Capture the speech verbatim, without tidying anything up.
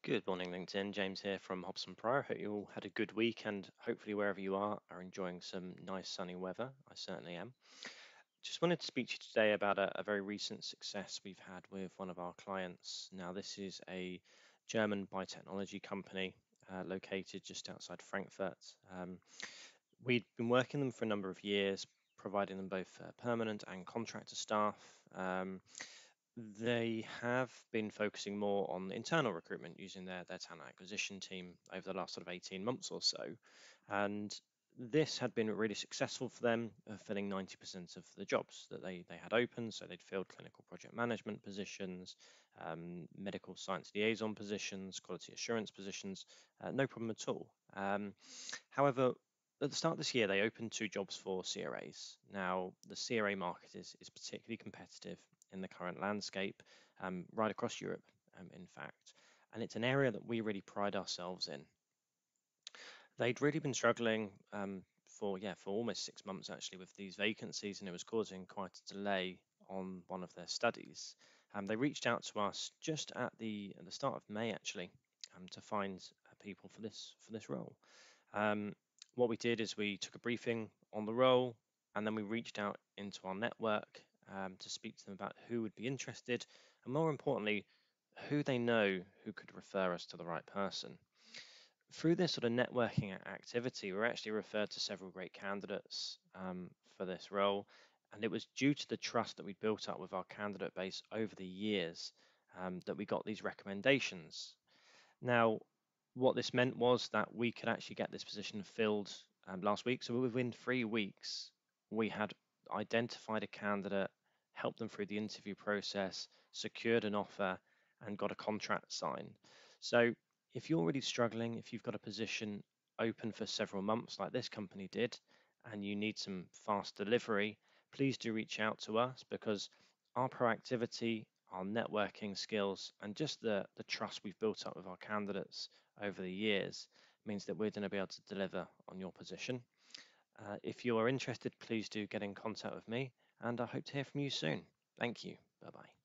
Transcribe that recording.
Good morning, LinkedIn. James here from Hobson Pro. Hope you all had a good week and hopefully wherever you are are enjoying some nice sunny weather. I certainly am. Just wanted to speak to you today about a, a very recent success we've had with one of our clients. Now, this is a German biotechnology company uh, located just outside Frankfurt. Um, we'd been working them for a number of years, providing them both uh, permanent and contractor staff. Um, they have been focusing more on internal recruitment using their, their talent acquisition team over the last sort of eighteen months or so. And this had been really successful for them, uh, filling ninety percent of the jobs that they, they had open. So they'd filled clinical project management positions, um, medical science liaison positions, quality assurance positions, uh, no problem at all. Um, however, at the start of this year, they opened two jobs for C R As. Now, the C R A market is, is particularly competitive in the current landscape, um, right across Europe, um, in fact. And it's an area that we really pride ourselves in. They'd really been struggling um, for, yeah, for almost six months actually with these vacancies, and it was causing quite a delay on one of their studies. Um, they reached out to us just at the at the start of May actually um, to find uh, people for this for this role. Um, what we did is we took a briefing on the role, and then we reached out into our network um, to speak to them about who would be interested, and more importantly, who they know who could refer us to the right person. Through this sort of networking a- activity, we're actually referred to several great candidates um, for this role, and it was due to the trust that we built up with our candidate base over the years um, that we got these recommendations. Now, what this meant was that we could actually get this position filled um, last week. So within three weeks, we had identified a candidate, helped them through the interview process, secured an offer, and got a contract signed. So if you're really struggling, if you've got a position open for several months like this company did, and you need some fast delivery, please do reach out to us because our proactivity, our networking skills, and just the, the trust we've built up with our candidates over the years means that we're going to be able to deliver on your position. Uh, if you are interested, please do get in contact with me, and I hope to hear from you soon. Thank you. Bye bye.